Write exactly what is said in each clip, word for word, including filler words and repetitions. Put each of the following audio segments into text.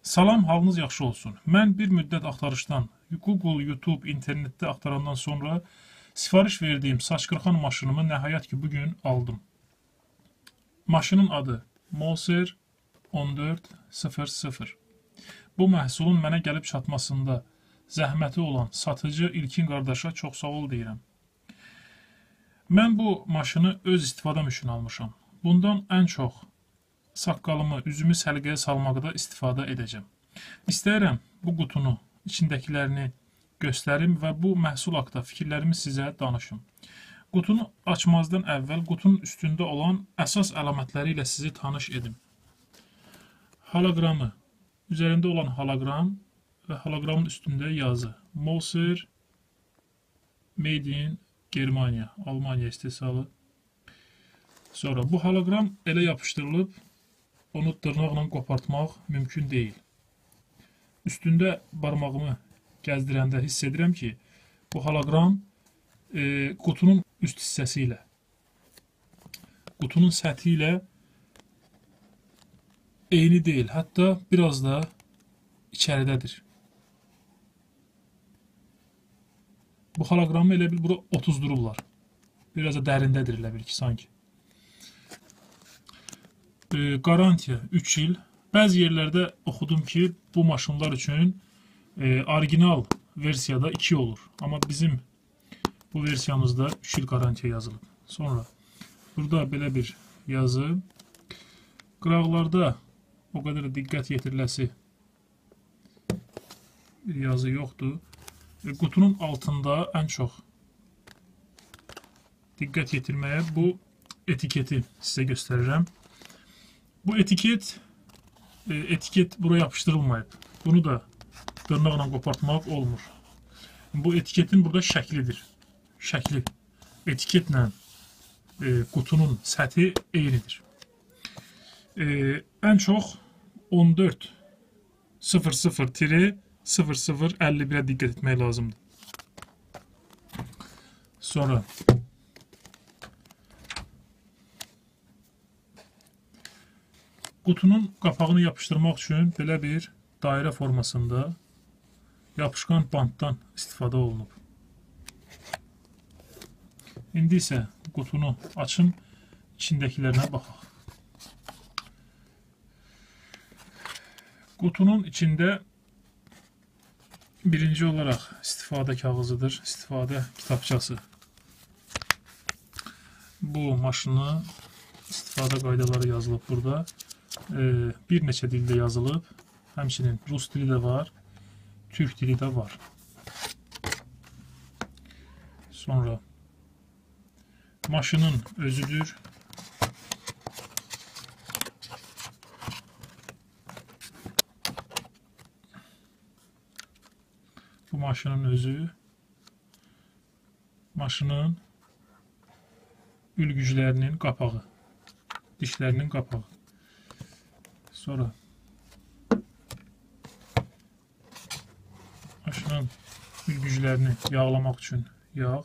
Salam, halınız yaxşı olsun. Mən bir müddət axtarışdan Google, YouTube, internetdə axtarandan sonra sifariş verdiyim saç qırxan maşınımı nəhayət ki bugün aldım. Maşının adı Moser on dörd sıfır sıfır. Bu məhsulun mənə gəlib çatmasında zəhməti olan satıcı İlkin qardaşa çox sağ ol deyirəm. Mən bu maşını öz istifadəm üçün almışam. Bundan ən çox saqqalımı, üzümü səliqəyə salmaqda istifadə edəcəm. İstəyirəm bu qutunu, içindəkilərini göstərim və bu məhsul haqda fikirlərimi sizə danışım. Qutunu açmazdan əvvəl qutunun üstündə olan əsas əlamətləri ilə sizi tanış edim. Hologramı, üzərində olan hologram və hologramın üstündə yazı. Moser Made in Germania, Almanya istehsalı. Sonra bu hologram elə yapışdırılıb, onu dırnaqla qopartmaq mümkün deyil. Üstündə barmağımı gəzdirəndə hiss edirəm ki, bu hologram e, qutunun üst hissəsi ilə, qutunun səthi ilə eyni deyil, hətta biraz da içəridədir. Bu hologramı elə bil bura otuzdurublar. Biraz da dərindədir elə bil ki, sanki. E, Garantiya üç il. Bəzi yerlərdə oxudum ki, bu maşınlar üçün e, orijinal versiyada iki olur. Amma bizim bu versiyamızda üç il garantiya yazılıb. Sonra burada belə bir yazı. Qıraqlarda o qədər diqqət yetiriləsi bir yazı yoxdur. E, qutunun altında ən çox diqqət yetirməyə bu etiketi sizə göstərirəm. Bu etiket etiket buraya yapıştırılmayıb. Bunu da dırnaqla qopartmaq olmur. Bu etiketin burada şəklidir. Şəkli. Etiketlə e, qutunun səthi eynidir. E, ən çox on dörd sıfır sıfır sıfır sıfır əlli birə diqqət etmək lazımdır. Sonra qutunun qapağını yapışdırmaq üçün belə bir dairə formasında yapışqan bantdan istifadə olunub. İndi isə qutunu açım, içindəkilərinə baxaq. Qutunun içində birinci olaraq istifadə kağızıdır, istifadə kitabçası. Bu maşını istifadə qaydaları yazılıb burada. Bir neçə dildə yazılıb, həmçinin rus dili də var, türk dili də var. Sonra maşının özüdür. Bu maşının özü, maşının ülgüclərinin qapağı, dişlərinin qapağı. Sonra maşının ülgüclərini yağlamaq üçün yağ.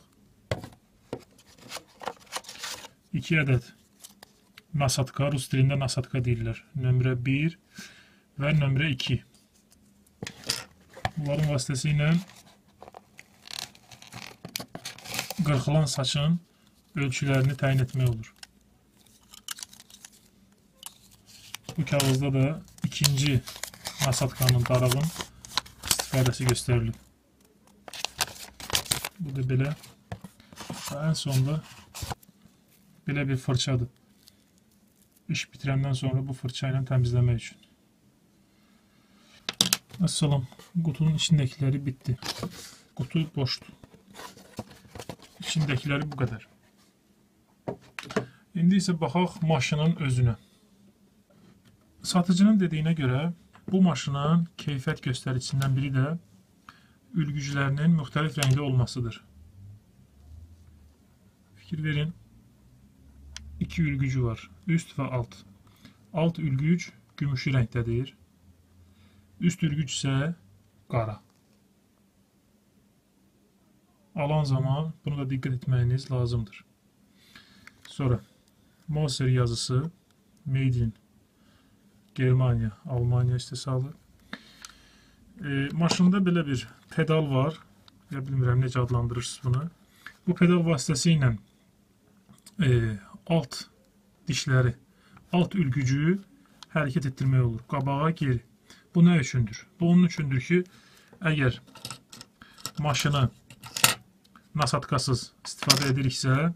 iki ədəd nasatka, rus dilində nasatka deyirlər. Nömrə bir və nömrə iki. Bunların vasitəsilə qırxılan saçın ölçülərini təyin etmək olur. Bu kağızda da ikinci nasatkanın, darağın istifadəsi göstərilib. Bu da belə. Və ən sonda belə bir fırçadır. İş bitirəndən sonra bu fırça ilə təmizləmək üçün. Əssalam. Qutunun içindəkiləri bitdi. Qutu boşdur. İçindəkiləri bu qədər. İndi isə baxaq maşının özünə. Satıcının dediyinə görə bu maşının keyfiyyət göstəricisindən biri də ülgüclərinin müxtəlif rəngli olmasıdır. Fikir verin, iki ülgücü var, üst və alt. Alt ülgüc gümüşü rəngdədir, üst ülgüc isə qara. Alan zaman bunu da diqqət etməyiniz lazımdır. Sonra Moser yazısı, Made in Germania, Almanya istehsalı. E, maşında belə bir pedal var. Ya bilmirəm necə adlandırırsınız bunu. Bu pedal vasitəsilə e, alt dişləri, alt ülgücüyü hərəkət etdirmək olur. Qabağa, geri. Bu nə üçündür? Bu onun üçündür ki, əgər maşını nasatkasız istifadə ediriksə,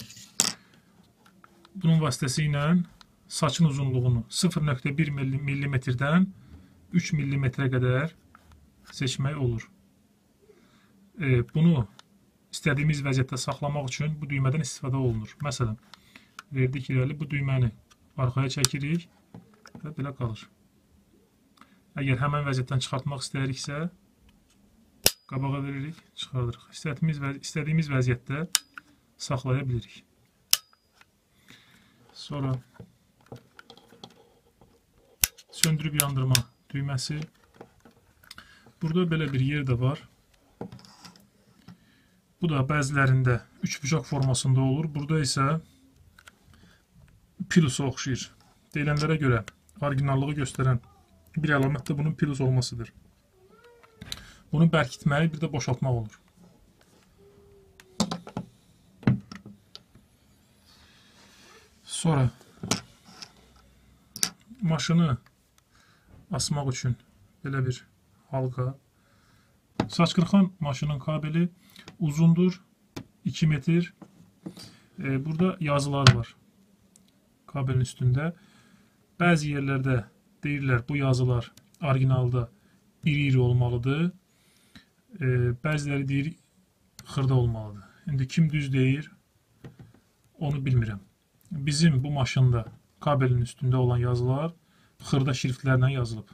bunun vasitəsilə saçın uzunluğunu sıfır nöqtə bir millimetrdən üç millimetrə qədər seçmək olur. E, bunu istədiyimiz vəziyyətdə saxlamaq üçün bu düymədən istifadə olunur. Məsələn, verdik irəli, bu düyməni arxaya çəkirik və belə qalır. Əgər həmən vəziyyətdən çıxartmaq istəyiriksə, qabağa veririk, çıxardırıq. İstədiyimiz, vəz istədiyimiz vəziyyətdə saxlaya bilirik. Sonra söndürüb yandırma düyməsi. Burada belə bir yer də var. Bu da bəzilərində üç bucaq formasında olur. Burada isə pilusa oxşayır. Deyilənlərə görə orijinallığı göstərən bir əlamət də bunun pilus olmasıdır. Bunu bərkitmək, bir də boşaltmaq olur. Sonra maşını asmaq üçün belə bir halqa. Saç qırxan maşının kabeli uzundur, iki metr. E, burada yazılar var kabelin üstündə. Bəzi yerlərdə deyirlər bu yazılar orijinalda iri-iri olmalıdır. E, bəziləri deyir xırda olmalıdır. İndi kim düz deyir, onu bilmirəm. Bizim bu maşında kabelin üstündə olan yazılar xırda şriftlərlə yazılıb.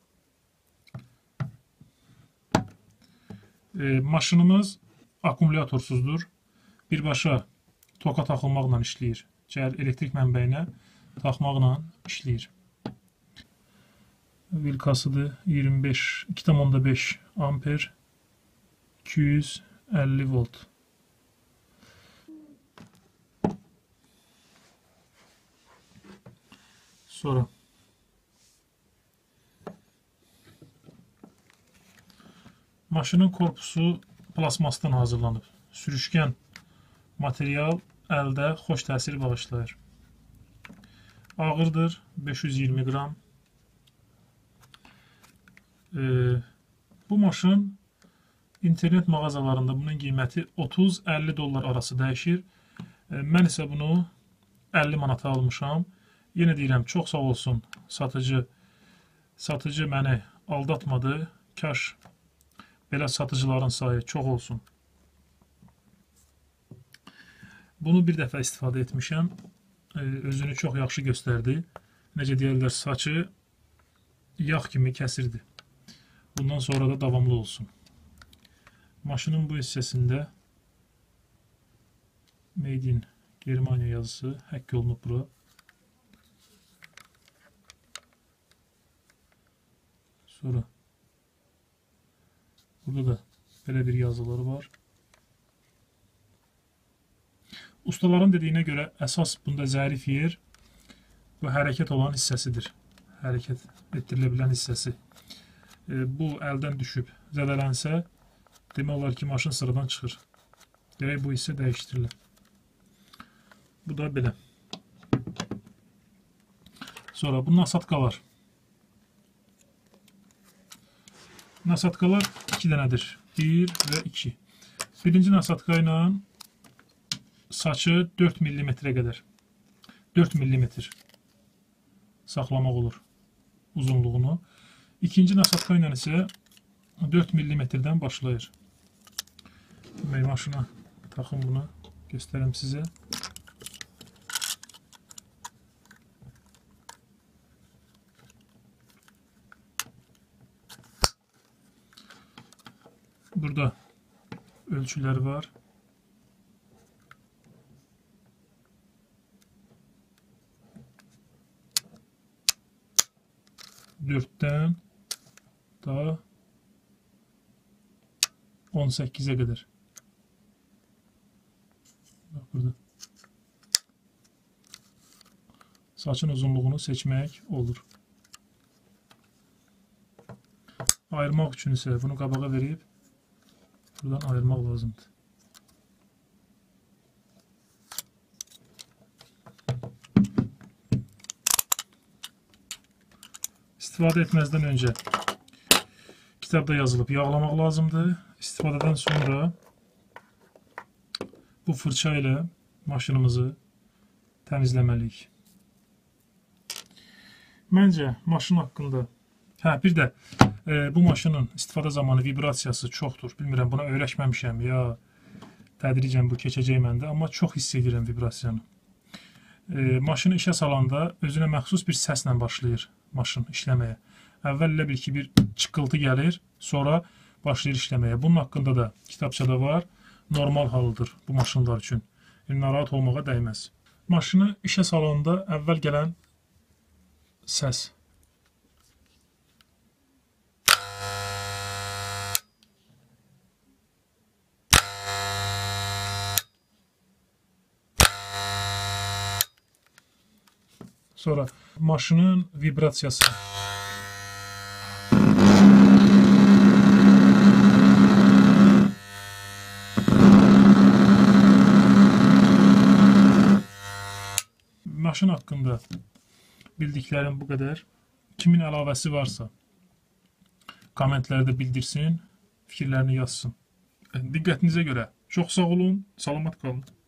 E, maşınımız akkumulatorsuzdur. Birbaşa toka taxılmaqla işləyir. Cəhər elektrik mənbəyinə taxmaqla işləyir. Vilkasıdır iyirmi beş, iki nöqtə beş amper, iki yüz əlli volt. Sonra maşının korpusu plasmasdan hazırlanıb. Sürüşkən material əldə xoş təsir bağışlayır. Ağırdır, beş yüz iyirmi qram. Ee, bu maşın internet mağazalarında bunun qiyməti otuz əlli dollar arası dəyişir. Ee, mən isə bunu əlli manata almışam. Yenə deyirəm, çox sağ olsun satıcı. Satıcı məni aldatmadı. Kaş belə satıcıların sayı çox olsun. Bunu bir dəfə istifadə etmişəm. Özünü çox yaxşı göstərdi. Necə deyərlər, saçı yağ kimi kəsirdi. Bundan sonra da davamlı olsun. Maşının bu hissəsində Made in Germania yazısı həkk olunub bura. Sonra burada da belə bir yazıları var. Ustaların dediyinə görə əsas bunda zərif yer bu hərəkət olan hissəsidir. Hərəkət etdirilə bilən hissəsi. E, bu əldən düşüb zədələnsə, demək olar ki, maşın sıradan çıxır. Gərək bu hissə dəyişdirilir. Bu da belə. Sonra bu nasatkalar. Nasatkalar iki dənədir. bir və iki. Birinci nasatka ilə saçı dörd millimetrə qədər. dörd millimetr saxlamaq olur uzunluğunu. İkinci nasatka ilə isə dörd millimetrdən başlayır. Demək, maşına taxım bunu, göstərəm sizə. Burada ölçüləri var. dörddən daha on səkkizə qədər. Bak burada. Saçın uzunluğunu seçmək olur. Ayırmaq üçün isə bunu qabağa verib buradan ayırmaq lazımdır. İstifadə etməzdən öncə kitabda yazılıb yağlamaq lazımdır. İstifadədən sonra bu fırça ilə maşınımızı təmizləməliyik. Məncə maşın haqqında, hə bir də e, bu maşının istifadə zamanı vibrasiyası çoxdur. Bilmirəm, buna öyrəşməmişəm ya tədricən bu keçəcək məndə, amma çox hiss edirəm vibrasiyanı. E, maşını işə salanda özünə məxsus bir səslə başlayır maşın işləməyə. Əvvəl elə bil ki, bir çıqqıltı gəlir, sonra başlayır işləməyə. Bunun haqqında da kitabçada var. Normal halıdır bu maşınlar üçün. Narahat olmağa dəyməz. Maşını işə salanda əvvəl gələn səs. Sonra maşının vibrasiyası. Maşın haqqında bildiklərim bu qədər. Kimin əlavəsi varsa kommentlərdə bildirsin, fikirlərini yazsın. Diqqətinizə görə çox sağ olun, salamat qalın.